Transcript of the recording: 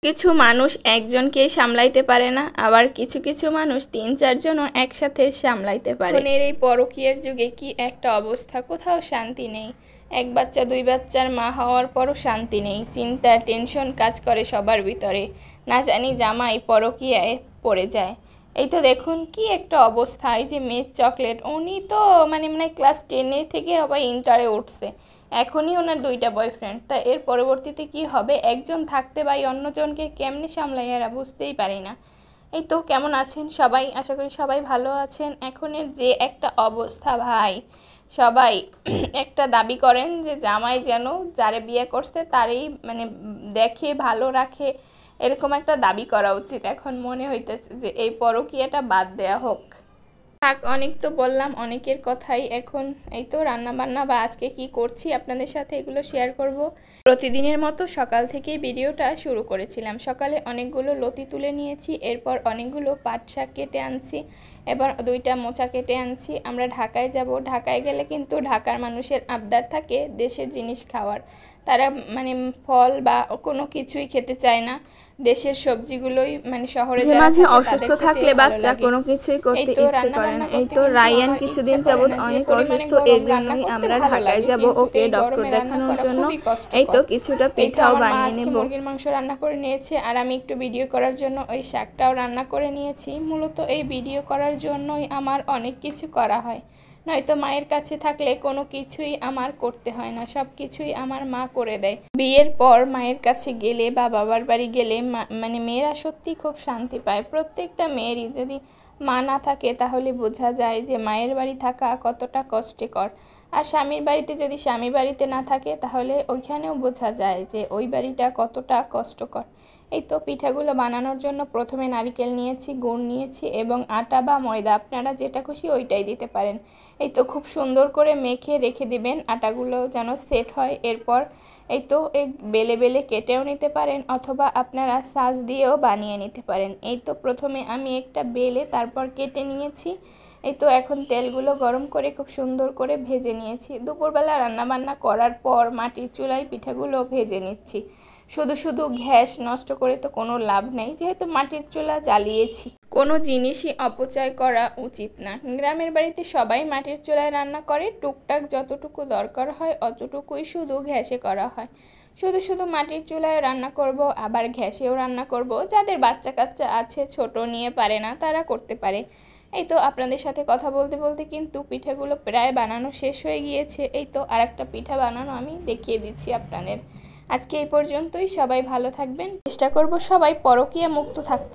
কিছু মানুষ একজনকেই সামলাইতে পারে না, আবার কিছু কিছু মানুষ ৩-৪ জনও একসাথে সামলাইতে পারে। এখনের এই পরকীয়ার যুগে কি একটা অবস্থা, কোথাও শান্তি নেই। এক বাচ্চা ২ বাচ্চার মা হওয়ার পরও শান্তি নেই, চিন্তা টেনশন কাজ করে সবার ভিতরে। না জানি জামাই পরকীয়ায় পড়ে যায়। এই তো দেখুন কি একটা অবস্থা। এই যে মেয়ের চকলেট, উনি তো মানে ক্লাস 10 থেকে আবার ইন্টারে উঠছে, এখনই ওনার 2টা বয়ফ্রেন্ড। তা এর পরবর্তীতে কি হবে, একজন থাকতে বা অন্যজনকে কেমনে সামলাই এরা বুঝতেই পারি না। এই তো কেমন আছেন সবাই, আশা করি সবাই ভালো আছেন। এখনের যে একটা অবস্থা ভাই, সবাই একটা দাবি করেন যে জামাই যেন যারে বিয়ে করছে তারই দেখে ভালো রাখে, এরকম একটা দাবি করা উচিত। এখন মনে হইতেছে যে এই পরকীয়াটা বাদ দেয়া হোক। থাক, অনেক তো বললাম অনেকের কথাই। এখন এই তো রান্না বান্না বা আজকে কি করছি আপনাদের সাথে এগুলো শেয়ার করব। প্রতিদিনের মতো সকাল থেকেই ভিডিওটা শুরু করেছিলাম। সকালে অনেকগুলো লতি তুলে নিয়েছি, এরপর অনেকগুলো পাট শাক কেটে আনছি, এবার 2টা মোচা কেটে আনছি। আমরা ঢাকায় যাব, ঢাকায় গেলে কিন্তু ঢাকার মানুষের আবদার থাকে দেশের জিনিস খাওয়ার। তারা ফল বা কোনো কিছুই খেতে চায় না, দেশের সবজিগুলোই শহরে মাঝে অসুস্থ থাকলে বাচ্চা কোনো কিছুই করতে ইচ্ছে করে না। এই তো রায়ান কিছুদিন যাবত অনেক অসুস্থ, এর জন্যই আমরা ঢাকায় যাব ওকে ডক্টর দেখানোর জন্য। এই তো কিছুটা পিঠাও বানিয়ে নেব। মুরগির মাংস রান্না করে নিয়েছি, আর আমি একটু ভিডিও করার জন্য ওই শাকটাও রান্না করে নিয়েছি। মূলত এই ভিডিও করার জন্যই আমার অনেক কিছু করা হয়, নয়তো মায়ের কাছে থাকলে কোনো কিছুই আমার করতে হয় না, সব কিছুই আমার মা করে দেয়। বিয়ের পর মায়ের কাছে গেলে বা বাবার বাড়ি গেলে মেয়েরা সত্যি খুব শান্তি পায়। প্রত্যেকটা মেয়েরই যদি মা না থাকে তাহলে বোঝা যায় যে মায়ের বাড়ি থাকা কতটা কষ্টকর। আর স্বামীর বাড়িতে যদি স্বামী বাড়িতে না থাকে তাহলে ওইখানেও বোঝা যায় যে ওই বাড়িটা কতটা কষ্টকর। এই তো পিঠাগুলো বানানোর জন্য প্রথমে নারকেল নিয়েছি, গুড় নিয়েছি এবং আটা বা ময়দা, আপনারা যেটা খুশি ওইটাই দিতে পারেন। এই তো খুব সুন্দর করে মেখে রেখে দিবেন, আটাগুলো যেন সেট হয়। এরপর এই তো বেলে বেলে কেটেও নিতে পারেন, অথবা আপনারা সাজ দিয়েও বানিয়ে নিতে পারেন। এই তো প্রথমে আমি একটা বেলে তারপর কেটে নিয়েছি। এই তো এখন তেলগুলো গরম করে খুব সুন্দর করে ভেজে নিয়েছি। দুপুরবেলা রান্নাবান্না করার পর মাটির চুলায় পিঠাগুলো ভেজে নিচ্ছি। শুধু শুধু গ্যাস নষ্ট করে তো কোনো লাভ নেই, যেহেতু মাটির চুলা জ্বালিয়েছি। কোনো জিনিসই অপচয় করা উচিত না। গ্রামের বাড়িতে সবাই মাটির চুলায় রান্না করে, টুকটাক যতটুকু দরকার হয় অতটুকুই শুধু গ্যাসে করা হয়। শুধু শুধু মাটির চুলায় রান্না করব, আবার গ্যাসেও রান্না করব। যাদের বাচ্চা কাচ্চা আছে, ছোট নিয়ে পারে না, তারা করতে পারে। এই তো আপনাদের সাথে কথা বলতে বলতে কিন্তু পিঠাগুলো প্রায় বানানো শেষ হয়ে গিয়েছে। এই তো আরেকটা পিঠা বানানো আমি দেখিয়ে দিচ্ছি আপনাদের। আজকে এই পর্যন্তই, সবাই ভালো থাকবেন, চেষ্টা করব সবাই পরকীয়া মুক্ত থাকতে।